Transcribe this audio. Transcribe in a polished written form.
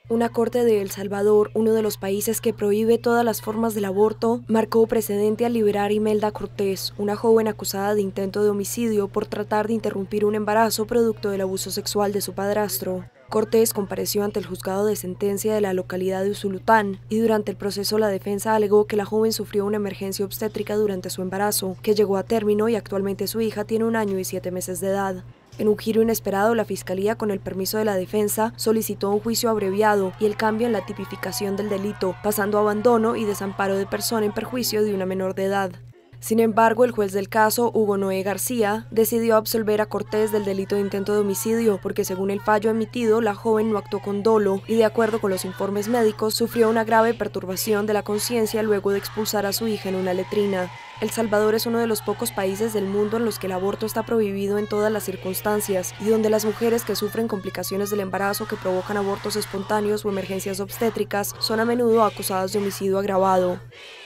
Una corte de El Salvador, uno de los países que prohíbe todas las formas del aborto, marcó precedente al liberar a Imelda Cortés, una joven acusada de intento de homicidio por tratar de interrumpir un embarazo producto del abuso sexual de su padrastro. Cortés compareció ante el juzgado de sentencia de la localidad de Usulután y durante el proceso la defensa alegó que la joven sufrió una emergencia obstétrica durante su embarazo, que llegó a término y actualmente su hija tiene 1 año y 7 meses de edad. En un giro inesperado, la Fiscalía, con el permiso de la defensa, solicitó un juicio abreviado y el cambio en la tipificación del delito, pasando a abandono y desamparo de persona en perjuicio de una menor de edad. Sin embargo, el juez del caso, Hugo Noé García, decidió absolver a Cortés del delito de intento de homicidio porque, según el fallo emitido, la joven no actuó con dolo y, de acuerdo con los informes médicos, sufrió una grave perturbación de la conciencia luego de expulsar a su hija en una letrina. El Salvador es uno de los pocos países del mundo en los que el aborto está prohibido en todas las circunstancias y donde las mujeres que sufren complicaciones del embarazo que provocan abortos espontáneos o emergencias obstétricas son a menudo acusadas de homicidio agravado.